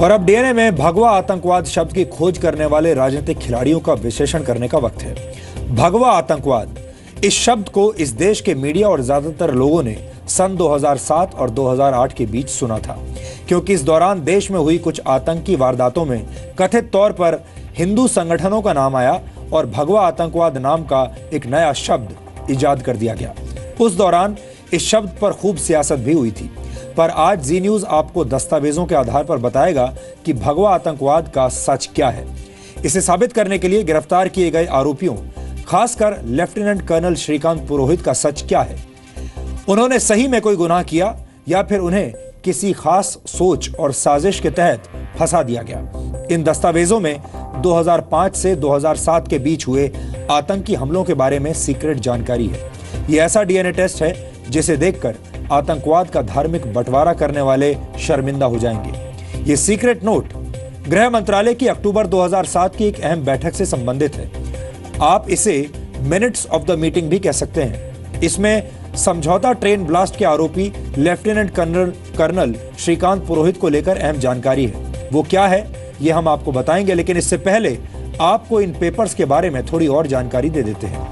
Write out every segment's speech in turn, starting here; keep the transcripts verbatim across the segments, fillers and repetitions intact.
और अब डीएनए में भगवा आतंकवाद शब्द की खोज करने वाले राजनीतिक खिलाड़ियों का विश्लेषण करने का वक्त है। भगवा आतंकवाद, इस शब्द को इस देश के मीडिया और ज्यादातर लोगों ने सन दो हज़ार सात और दो हज़ार आठ के बीच सुना था, क्योंकि इस दौरान देश में हुई कुछ आतंकी वारदातों में कथित तौर पर हिंदू संगठनों का नाम आया और भगवा आतंकवाद नाम का एक नया शब्द इजाद कर दिया गया। उस दौरान इस शब्द पर खूब सियासत भी हुई थी, पर आज जी न्यूज आपको दस्तावेजों के आधार पर बताएगा कि भगवा आतंकवाद का सच क्या है। इसे साबित करने के लिए गिरफ्तार किए गए आरोपियों, खासकर लेफ्टिनेंट कर्नल श्रीकांत पुरोहित का सच क्या है। उन्होंने सही में कोई गुनाह किया या फिर उन्हें किसी खास सोच और साजिश के तहत फंसा दिया गया। इन दस्तावेजों में दो हज़ार पाँच से दो हज़ार सात के बीच हुए आतंकी हमलों के बारे में सीक्रेट जानकारी है। यह ऐसा डीएनए टेस्ट है जिसे देखकर आतंकवाद का धार्मिक बंटवारा करने वाले शर्मिंदा हो जाएंगे। ये सीक्रेट नोट गृह मंत्रालय की अक्टूबर दो हज़ार सात की एक अहम बैठक से संबंधित है। आप इसे मिनट्स ऑफ द मीटिंग भी कह सकते हैं। इसमें समझौता ट्रेन ब्लास्ट के आरोपी lieutenant colonel colonel Shrikant Purohit को लेकर अहम जानकारी है। वो क्या है ये हम आपको बताएंगे, लेकिन इससे पहले आपको इन पेपर्स के बारे में थोड़ी और जानकारी दे देते हैं।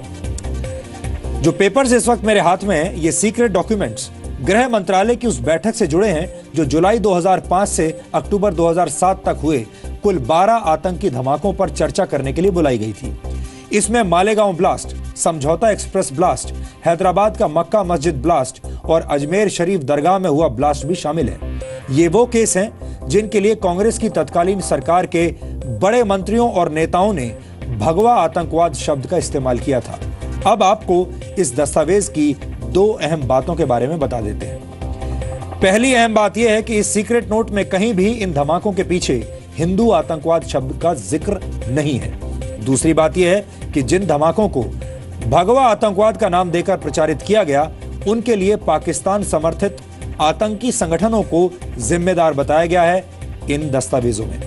जो पेपर्स इस वक्त मेरे हाथ में हैं, ये सीक्रेट डॉक्यूमेंट्स गृह मंत्रालय की उस बैठक से जुड़े हैं जो जुलाई दो हज़ार पाँच से अक्टूबर दो हज़ार सात तक हुए कुल बारह आतंकी धमाकों पर चर्चा करने के लिए बुलाई गई थी। इसमें Malegaon blast, Samjhauta express blast, Hyderabad का मक्का मस्जिद ब्लास्ट और अजमेर शरीफ दरगाह में हुआ ब्लास्ट भी शामिल है। ये वो केस हैं जिनके लिए कांग्रेस की तत्कालीन सरकार के बड़े मंत्रियों और नेताओं ने भगवा आतंकवाद शब्द का इस्तेमाल किया था। अब आपको इस दस्तावेज की दो अहम बातों के बारे में बता देते हैं। पहली अहम बात यह है कि इस सीक्रेट नोट में कहीं भी इन धमाकों के पीछे हिंदू आतंकवाद शब्द का जिक्र नहीं है। दूसरी बात यह है कि जिन धमाकों को भगवा आतंकवाद का नाम देकर प्रचारित किया गया, उनके लिए पाकिस्तान समर्थित आतंकी संगठनों को जिम्मेदार बताया गया है इन दस्तावेजों में।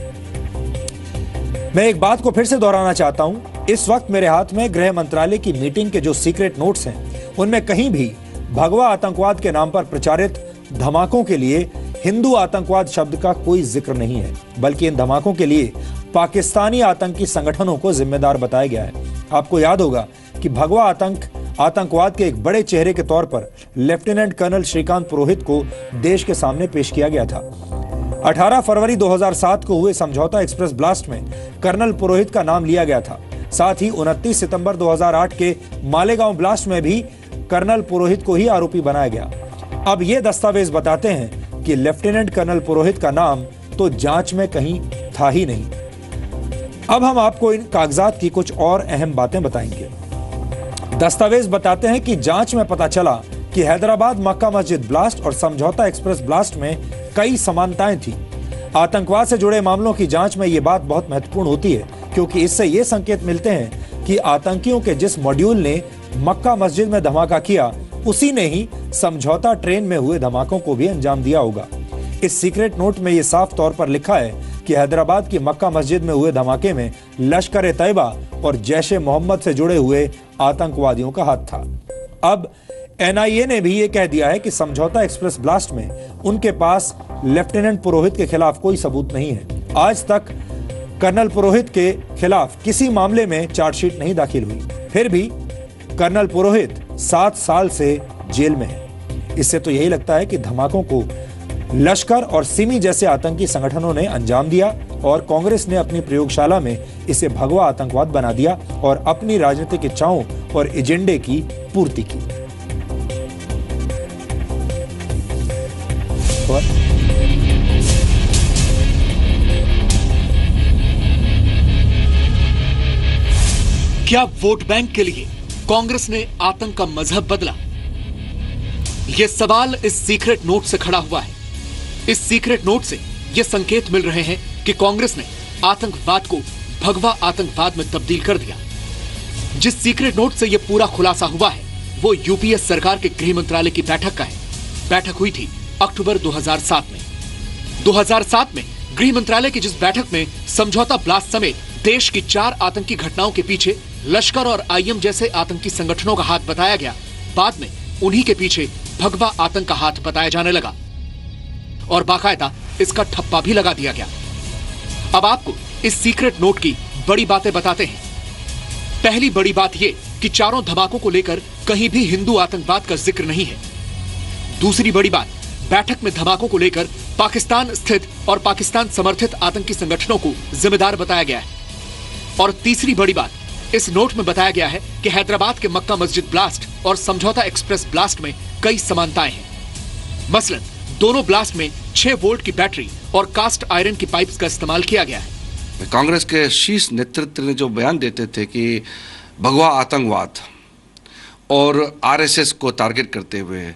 मैं एक बात को फिर से दोहराना चाहता हूं, इस वक्त मेरे हाथ में गृह मंत्रालय की मीटिंग के जो सीक्रेट नोट्स हैं, उनमें कहीं भी भगवा आतंकवाद के नाम पर प्रचारित धमाकों के लिए हिंदू आतंकवाद शब्द का कोई जिक्र नहीं है, बल्कि इन धमाकों के लिए पाकिस्तानी आतंकी संगठनों को जिम्मेदार बताया गया है। आपको याद होगा कि भगवा आतंक आतंकवाद के एक बड़े चेहरे के तौर पर लेफ्टिनेंट कर्नल श्रीकांत पुरोहित को देश के सामने पेश किया गया था। अठारह फरवरी दो हज़ार सात को हुए समझौता एक्सप्रेस ब्लास्ट में कर्नल पुरोहित का नाम लिया गया था। साथ ही उनतीस सितंबर दो हज़ार आठ के मालेगांव ब्लास्ट में भी कर्नल पुरोहित को ही आरोपी बनाया गया। अब ये दस्तावेज बताते हैं कि लेफ्टिनेंट कर्नल पुरोहित का नाम तो जांच में कहीं था ही नहीं। अब हम आपको इन कागजात की कुछ और अहम बातें बताएंगे। दस्तावेज बताते हैं कि जांच में पता चला कि हैदराबाद मक्का मस्जिद ब्लास्ट और समझौता एक्सप्रेस ब्लास्ट में कई समानताएं थी। आतंकवाद से जुड़े मामलों की जांच में यह बात बहुत महत्वपूर्ण होती है, क्योंकि इससे ये संकेत मिलते हैं कि आतंकियों के जिस मॉड्यूल ने मक्का मस्जिद में धमाका किया, उसी ने ही समझौता ट्रेन में हुए धमाकों को भी अंजाम दिया होगा। इस सीक्रेट नोट में यह साफ तौर पर लिखा है कि हैदराबाद की मक्का मस्जिद में हुए धमाके में लश्कर ए तैयबा और जैश ए मोहम्मद से जुड़े हुए आतंकवादियों का हाथ था। अब एनआईए ने भी ये कह दिया है कि समझौता एक्सप्रेस ब्लास्ट में उनके पास लेफ्टिनेंट पुरोहित के खिलाफ कोई सबूत नहीं है। आज तक कर्नल पुरोहित के खिलाफ किसी मामले में चार्जशीट नहीं दाखिल हुई, फिर भी कर्नल पुरोहित सात साल से जेल में है। इससे तो यही लगता है कि धमाकों को लश्कर और सिमी जैसे आतंकी संगठनों ने अंजाम दिया और कांग्रेस ने अपनी प्रयोगशाला में इसे भगवा आतंकवाद बना दिया और अपनी राजनीतिक इच्छाओं और एजेंडे की पूर्ति की। और क्या वोट बैंक के लिए कांग्रेस ने आतंक का मजहब बदला? यह सवाल इस सीक्रेट नोट से खड़ा हुआ है। इस सीक्रेट नोट से यह संकेत मिल रहे हैं कि कांग्रेस ने आतंकवाद को भगवा आतंकवाद में तब्दील कर दिया। जिस सीक्रेट नोट से यह पूरा खुलासा हुआ है, वो यूपीए सरकार के गृह मंत्रालय की बैठक का है। बैठक हुई थी अक्टूबर दो हज़ार सात में। दो हज़ार सात में गृह मंत्रालय की जिस बैठक में समझौता ब्लास्ट समेत देश की चार आतंकी घटनाओं के पीछे लश्कर और आईएम जैसे आतंकी संगठनों का हाथ बताया गया, बाद में उन्हीं के पीछे भगवा आतंक का हाथ बताया जाने लगा और बाकायदा इसका ठप्पा भी लगा दिया गया। अब आपको इस सीक्रेट नोट की बड़ी बातें बताते हैं। पहली बड़ी बात यह कि चारों धमाकों को लेकर कहीं भी हिंदू आतंकवाद का जिक्र नहीं है। दूसरी बड़ी बात, बैठक में धमाकों को लेकर पाकिस्तान स्थित और पाकिस्तान समर्थित आतंकी संगठनों को जिम्मेदार बताया गया है। और तीसरी बड़ी बात, इस नोट में बताया गया है कि हैदराबाद के मक्का मस्जिद ब्लास्ट और समझौता एक्सप्रेस ब्लास्ट में कई समानताएं हैं। मसलन दोनों ब्लास्ट में छह वोल्ट की बैटरी और कास्ट आयरन की पाइप्स का इस्तेमाल किया गया है। कांग्रेस के शीर्ष नेतृत्व ने जो बयान देते थे कि भगवा आतंकवाद और आरएसएस को टारगेट करते हुए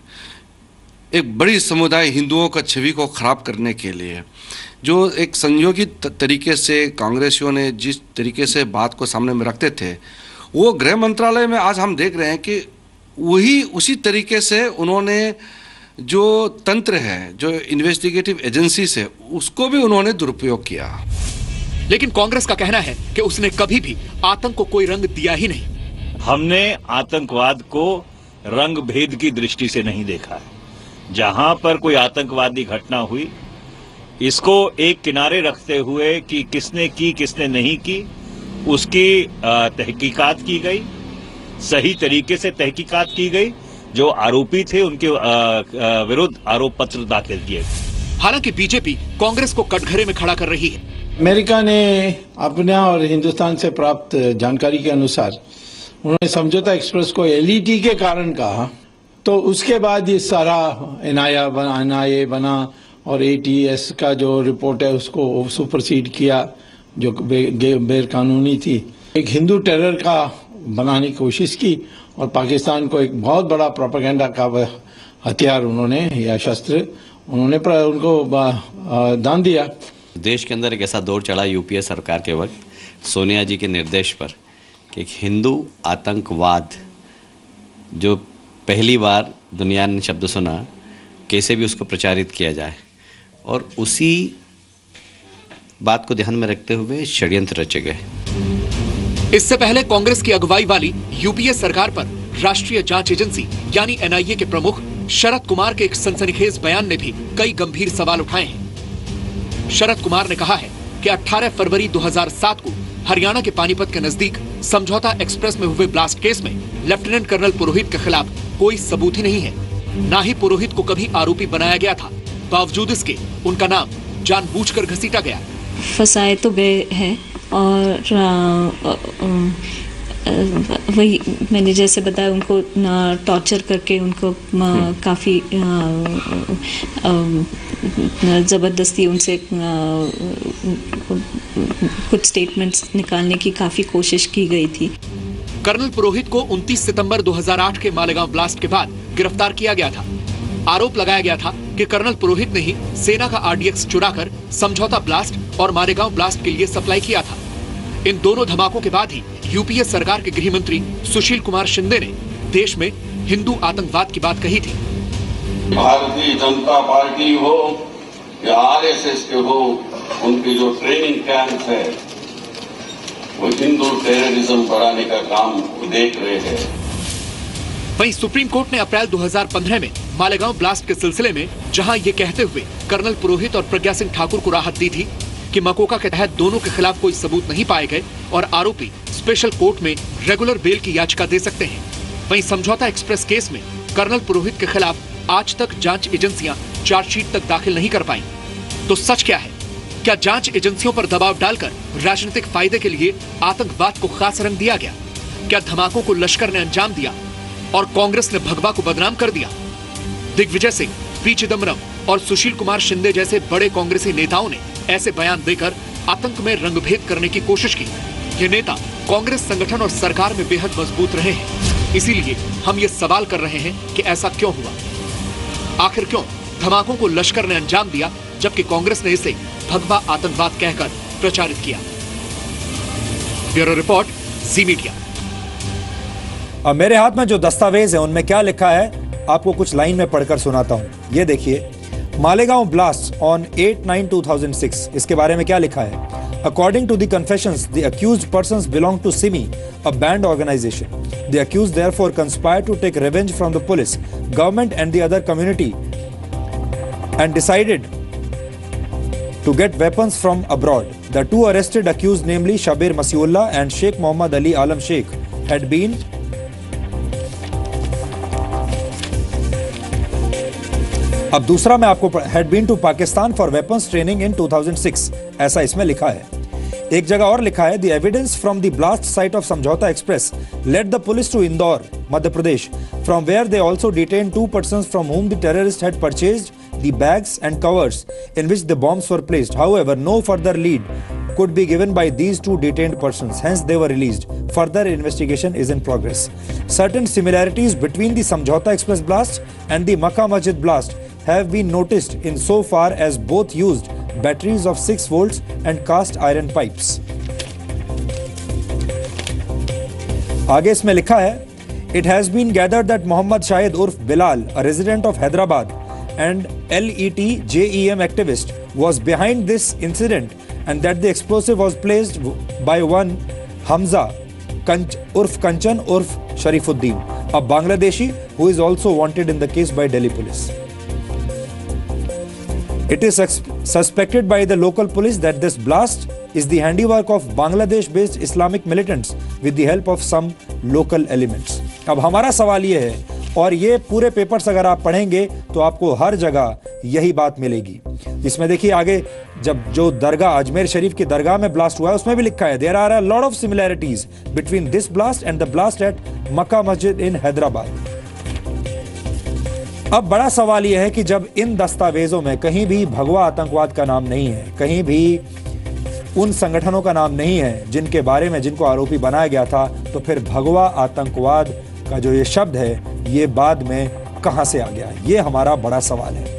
एक बड़ी समुदाय हिंदुओं का छवि को खराब करने के लिए जो एक संयोजित तरीके से कांग्रेसियों ने जिस तरीके से बात को सामने में रखते थे, वो गृह मंत्रालय में आज हम देख रहे हैं कि वही उसी तरीके से उन्होंने जो तंत्र है, जो इन्वेस्टिगेटिव एजेंसीज है, उसको भी उन्होंने दुरुपयोग किया। लेकिन कांग्रेस का कहना है कि उसने कभी भी आतंक को कोई रंग दिया ही नहीं। हमने आतंकवाद को रंग भेद की दृष्टि से नहीं देखा है। जहां पर कोई आतंकवादी घटना हुई, इसको एक किनारे रखते हुए कि किसने की किसने नहीं की, उसकी तहकीकात की गई, सही तरीके से तहकीकात की गई। जो आरोपी थे उनके विरुद्ध आरोप पत्र दाखिल किए। हालांकि बीजेपी कांग्रेस को कटघरे में खड़ा कर रही है। अमेरिका ने अपना और हिंदुस्तान से प्राप्त जानकारी के अनुसार उन्होंने समझौता एक्सप्रेस को एलईटी के कारण कहा, तो उसके बाद ये सारा एनआईए बना, एनआईए बना और एटीएस का जो रिपोर्ट है उसको सुपरसीड किया, जो गैर कानूनी थी। एक हिंदू टेरर का बनाने की कोशिश की और पाकिस्तान को एक बहुत बड़ा प्रोपेगेंडा का हथियार उन्होंने या शस्त्र उन्होंने उनको दान दिया। देश के अंदर एक ऐसा दौर चढ़ा यूपीए सरकार के वक्त सोनिया जी के निर्देश पर कि एक हिंदू आतंकवाद जो पहली बार दुनिया ने शब्द सुना, कैसे भी उसको प्रचारित किया जाए, और उसी बात को ध्यान में रखते हुए षड्यंत्र रचे गए। इससे पहले कांग्रेस की अगुवाई वाली यूपीए सरकार पर राष्ट्रीय जांच एजेंसी यानी एनआईए के प्रमुख शरद कुमार के एक सनसनीखेज बयान ने भी कई गंभीर सवाल उठाए हैं। शरद कुमार ने कहा है कि अठारह फरवरी दो हज़ार सात को हरियाणा के पानीपत के नजदीक समझौता एक्सप्रेस में हुए ब्लास्ट केस में लेफ्टिनेंट कर्नल पुरोहित के खिलाफ कोई सबूत ही नहीं है, ना ही पुरोहित को कभी आरोपी बनाया गया था। बावजूद इसके उनका नाम जानबूझकर घसीटा गया। फंसाए तो गए हैं और आ, आ, आ, वही मैंने जैसे बताया, उनको टॉर्चर करके उनको काफ़ी ज़बरदस्ती उनसे कुछ स्टेटमेंट्स निकालने की काफ़ी कोशिश की गई थी। कर्नल पुरोहित को उनतीस सितंबर दो हज़ार आठ के मालेगांव ब्लास्ट के बाद गिरफ्तार किया गया था। आरोप लगाया गया था कि कर्नल पुरोहित ने ही सेना का आरडीएक्स चुराकर समझौता ब्लास्ट और मालेगांव ब्लास्ट के लिए सप्लाई किया था। इन दोनों धमाकों के बाद ही यूपीए सरकार के गृह मंत्री सुशील कुमार शिंदे ने देश में हिंदू आतंकवाद की बात कही थी। भारतीय जनता पार्टी हो या आरएसएस के हो, उनके जो ट्रेनिंग कैंप है वो हिंदू टेररिज्म बढ़ाने का काम देख रहे हैं। वहीं सुप्रीम कोर्ट ने अप्रैल दो हज़ार पंद्रह में मालेगांव ब्लास्ट के सिलसिले में जहां ये कहते हुए कर्नल पुरोहित और प्रज्ञा सिंह ठाकुर को राहत दी थी कि मकोका के तहत दोनों के खिलाफ कोई सबूत नहीं पाए गए और आरोपी स्पेशल कोर्ट में रेगुलर बेल की याचिका दे सकते हैं। वहीं समझौता एक्सप्रेस केस में कर्नल पुरोहित के खिलाफ आज तक जांच एजेंसियां चार्जशीट तक दाखिल नहीं कर पाई। तो सच क्या है? क्या जांच एजेंसियों पर दबाव डालकर राजनीतिक फायदे के लिए आतंकवाद को खास रंग दिया गया? क्या धमाकों को लश्कर ने अंजाम दिया और कांग्रेस ने भगवा को बदनाम कर दिया? दिग्विजय सिंह, पी चिदम्बरम और सुशील कुमार शिंदे जैसे बड़े कांग्रेसी नेताओं ने ऐसे बयान देकर आतंक में रंगभेद करने की कोशिश की। ये नेता कांग्रेस संगठन और सरकार में बेहद मजबूत रहे हैं। इसीलिए हम ये सवाल कर रहे हैं कि ऐसा क्यों हुआ? आखिर क्यों धमाकों को लश्कर ने अंजाम दिया जबकि कांग्रेस ने इसे भगवा आतंकवाद कहकर प्रचारित किया? Bureau report, Zee media. अब मेरे हाथ में जो दस्तावेज है उनमें क्या लिखा है आपको कुछ लाइन में पढ़कर सुनाता हूं। ये देखिए, Malegaon blast on eight nine two thousand six, इसके बारे में क्या लिखा है? According to the confessions, the accused persons belong to SIMI, a banned organization. The accused therefore conspired to take revenge from the police, government and the other community and decided to get weapons from abroad. The two arrested accused, namely Shabir Masiullah and Sheikh Mohammad Ali Alam Sheikh, had been अब दूसरा मैं आपको had been to Pakistan for weapons training in two thousand six, ऐसा इसमें लिखा है। एक जगह और लिखा है, The evidence from the blast site of Samjhauta Express led the police to Indore, Madhya Pradesh, from where they also detained two persons from whom the terrorists had purchased the bags and covers in which the bombs were placed. However, no further lead could be given by these two detained persons. Hence, they were released. Further investigation is in progress. Certain similarities between the Samjhauta Express blast and the Makkah Masjid blast have been noticed in so far as both used batteries of six volts and cast iron pipes. आगे इसमें लिखा है, It has been gathered that Mohammad Shahid Urf Bilal, a resident of Hyderabad and L E T J E M activist, was behind this incident and that the explosive was placed by one Hamza Kanch, Urf Kanchan Urf Sharifuddin, a Bangladeshi who is also wanted in the case by Delhi police. It is suspected by the local police that this blast is the handiwork of Bangladesh-based Islamic militants with the help of some local elements. अब हमारा सवाल ये है, और ये पूरे papers अगर आप पढ़ेंगे तो आपको हर जगह यही बात मिलेगी। इसमें देखिए आगे, जब जो दरगाह अजमेर शरीफ की दरगाह में ब्लास्ट हुआ है उसमें भी लिखा है, there are a lot of similarities between this blast and the blast at Mecca Masjid in Hyderabad. अब बड़ा सवाल यह है कि जब इन दस्तावेजों में कहीं भी भगवा आतंकवाद का नाम नहीं है, कहीं भी उन संगठनों का नाम नहीं है जिनके बारे में जिनको आरोपी बनाया गया था, तो फिर भगवा आतंकवाद का जो ये शब्द है ये बाद में कहां से आ गया? ये हमारा बड़ा सवाल है।